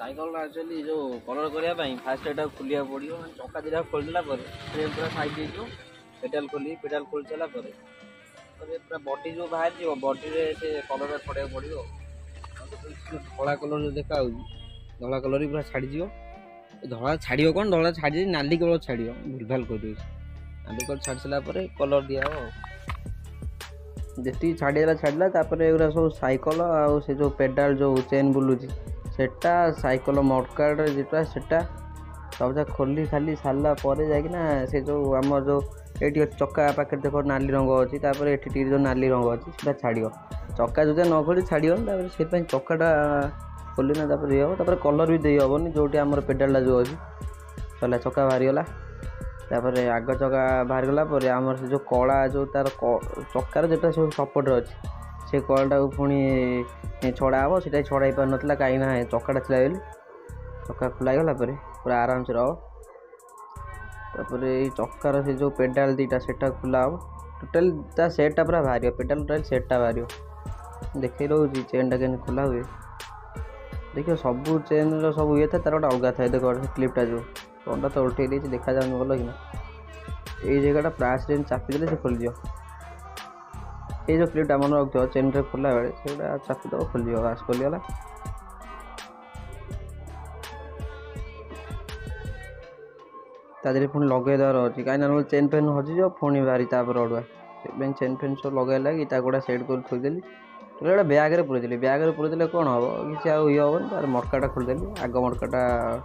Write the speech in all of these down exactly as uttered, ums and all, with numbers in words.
Cycle actually जो colour करने fast एटा खोलिया पड़ो चक्का दुटा खोलला फ्रेम पूरा साइड हो पेडाल खोली पेडाल खोल सारा पूरा बॉडी जो बाहर जो बॉडी से कलर छड़ा पड़ो धला कलर जो देखा धला कलर पूरा छाड़ीज धला छाड़ कौन धला छाड़ी नाली कलर छाड़ भूल भाल कर नाली कलर छाड़ सारापर कलर दिया जी छाड़ा छाड़ा सब साइकल आ जो पेडाल जो चेन बुलूची सेटा साइकल मडकार्ड जोटा सेटा सब खोली खाली सारा पर जाकिना से जो आम जो ये चक्का पाखे देख नाली रंग अच्छी ये जो नाली रंग अच्छी से छाड़ चक्का जो न खोली छाड़ से चक्काटा खोलना ये हम कलर भी दे हेनी जो आम पेडालटा जो अच्छी चला चक्का बाहरीगला आग चक्का बाहरीगला आम से जो कला जो तार चक्कार जोटा सब सपोर्ट अच्छी से कलटा पुणी छड़ा हम से छड़ाई पार ना कहीं चक्काटा थिला बेली चक्का खोलागला पूरा आराम से रहो तापर ये चक्कार से जो पेडाल दीटा सेटा खोला हम टोटाल ता सेटा पूरा बाहर पेडाल टोटाल सेटा बाहर देखे रोचे चेनटा के खोला हुए देखिए सब चेन सब ये था तार गोटे अलग था देखो क्लिपटा जो पंडा तो उठे देती देखा जाऊन भल कि ये जगहटा प्लास चेन चापिदेले से खोल दियो ये जो क्लिपटा मन रखियो चेन रे खोला बेले से चापिदेव खोल दियो बास खोलीगला तादेह पुणी लगेदार अच्छी कहीं चेन फेन हजिज पुणी बाहरी तापर अड़ुआ से चेन फेन सब लगे लगी गोटा सेट कर थोदेली गोटे ब्यागे पुरेदेली ब्यागे पुरेदेले कौन हम कि ये हेन तार मडकाटा खोलीदेली आग मडकाटा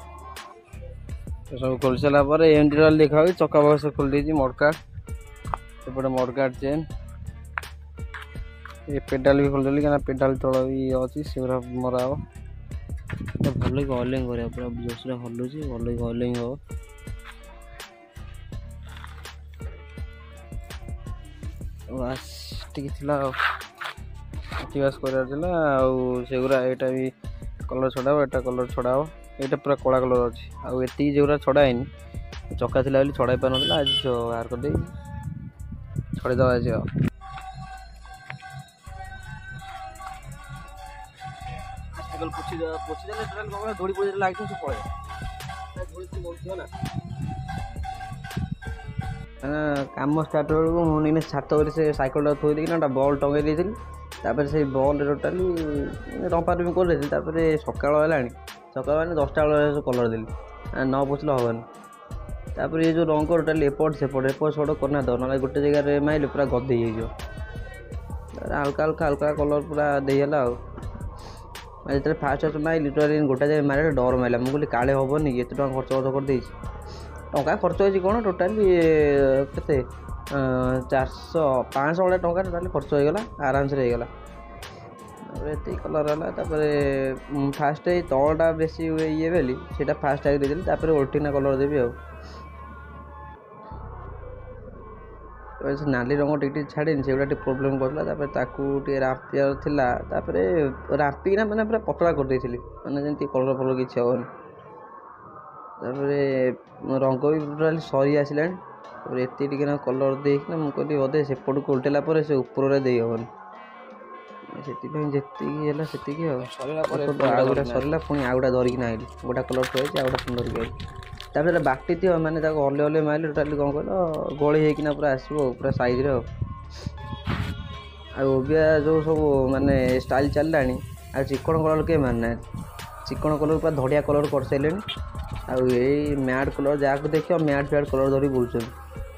सब खोल सारापर एंड्रल देखा चक्का बक्स खोल देती मडकाट सेपटे मडकाट चेन ये पेडाल भी खोलदेली क्या पेडाल तल भी अच्छी से मरा हम भल कि ऑयलिंग कर पूरा जोश हलुची भल कि ऑयलिंग हम बास टी बास करगुरा यहाँ भी कलर छड़ा एटा कलर छड़ा यहाँ पूरा कला कलर अच्छी आउ ये जो छड़ाई चक्का थी छड़ाई पार ना आज बाहर कर छड़ेद आज धोड़ी पड़ी लगे पड़े काम स्टार्ट बेलू मुझे छात से सैकल थोड़ी देखना बल टंगे देती से बल टोटाली रंपार कर सका सका दसटा बेल कलर देली न पोछल हेन तापर ये जो रंग टोटाली एपट सेपट एपट सेपट करना दो ना गोटे जगह माइल पूरा गदे हो हल्का हल्का हल्का कलर पूरा देला जो फास्ट फास्ट माइल टोटाली गोटे जगह मारे डर मारा मुझे कहली काले हेनी ये खर्च खर्च कर टंका खर्च हो कौन टोटाली के चारश पाँच भाया टाँग टोटाली खर्च होगा आराम से रहीगला ये कलर है फास्ट तलटा बेसी ये बेली से फास्ट आगे देदेली ओल्टिना कलर देवी आ नाली रंग टी छाड़ी से गुड़ा प्रोब्लेम कर रापियार थिला रापिना मैंने पूरा पतला कर देती मैंने जमी कलर फलर किसी हेनी रंग भी टोटाली सरी आसला ये कलर देखना मुझे कहली बोधे सेपट को उल्टेला से ऊपर दे हेनी से सरला सरला पुणी आउटा धरिकी आइली गोटा कलर थोड़ी आउटा पुणी धरिकी आइली तापर बाटी थी मैंने हल्ले हल्ले मारे टोटाली कौन कह गली होना पूरा आसो पूरा साइज आबिया जो सब माने स्टाइल चलला आ चिकन कलर के मारना चिकन कलर पूरा धड़िया कलर कर सारे आई मैट कलर जहाँ देख मैट फैट कलर धरी बुलूँ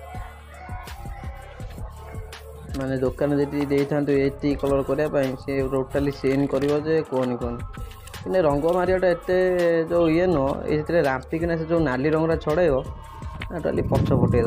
माने दुकान जी था ये कलर करने से टोटाली सेन कर कहनी कहनी रंग मारियाटा एत जो ये नुह ये राम्पिकिना से जो नाली रंगरा छड़े टोटाली पछ फटे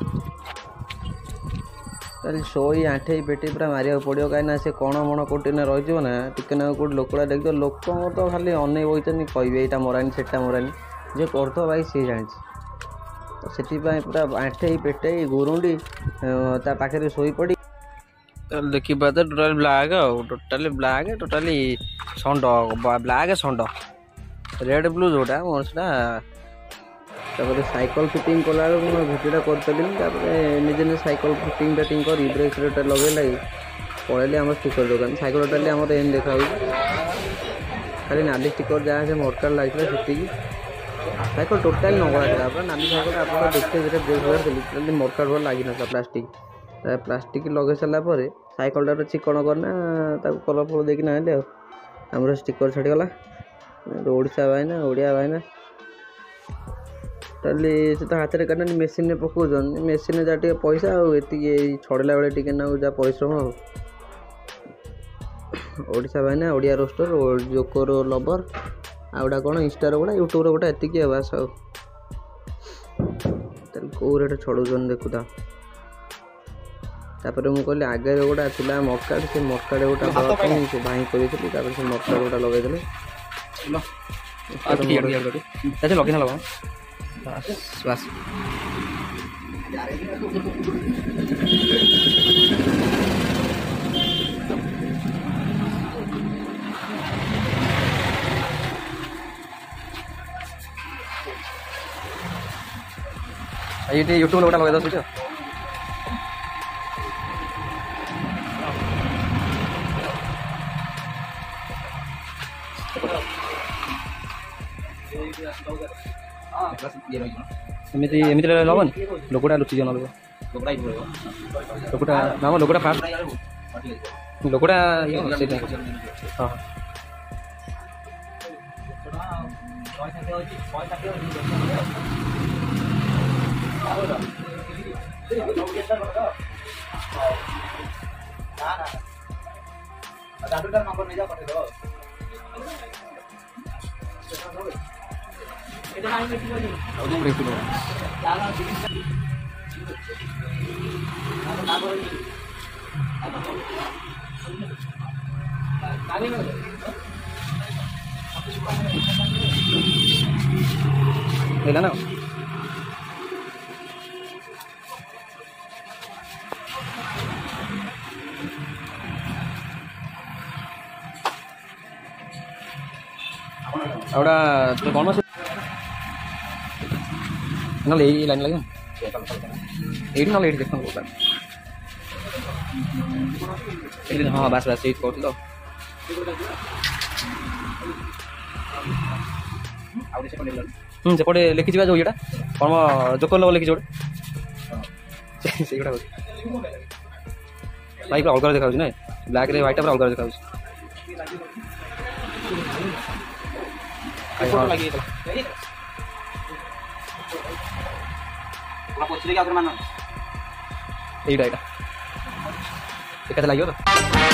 ताली शोई आठे पेटी पूरा मारिया पड़ो कहीं से कण मण कौटे रही ना टिके ना कौट लोकड़ा देख लोक तो खाली अने बही कहे यहाँ मरानी सेटा मरानी जे करथ भाई सी जानी तो से पूरा आठे पेटे गुरुंडी ता पाखे शोई पड़ी देखी पाते totally black totally black totally षंड ब्लैक षंड रेड ब्लू जोटा मोर से साइकल फिटिंग कला भिडियोटा करी निजे निजे साइकल फिटिंग टाटिंग कर ब्रेक रेट लगे लगे पड़े आम स्टिकर दुकान साइकल टोटाली आम एम देखा खाली नाली स्टिकर जहाँ से मोटकार लगे से साइकेल टोटाल नगड़ा था नाली साइकेल आप देखते देखते मोटकार भर लगी ना प्लास्टिक प्लास्टिक लगे सारापर साइकेलटा चिकण करना कलर फल देकिन आने आमर स्टिकर छाड़ीगला ओडिशा भाईना ओडिया भाईना ताली से तो हाथ में काटना मेसीन में पकाउन मेसीन जहाँ टे पैसा आती छड़ेला बेले टे ना जहाँ परिश्रम ओडिशा भाईना ओडिया रोस्टर जोकर लवर आउटा कौन इंस्टार गुड़ा यूट्यूब गोटा एतिक बास कौ रेट छड़ौन देखुता तापर मुझे कहली आगे गोटा था मटकाट से मटकाट गोटा से भाई करी से मटकाट गोटा लगे लगे लगा बस बस ये यूट्यूब गोटा लगे दस एमती एमती लबन लोकटा लुचि जन लोकटा ना लोकटा फास्ट लोकटा हाँ ना ahora तो कौन से ना ले लाइन लगे एट ना लेट देखो होगा एक हाँ बस बस एट कर लो हम्म सेपटे लिखी जो ये कौन जोकर लोग लिखी जोड़े से गुड़ा भाई पूरा अलग देखा ना ब्लैक रे व्हाइट पूरा अलग देखा এইটা এটা এটাতে লাগিও তো।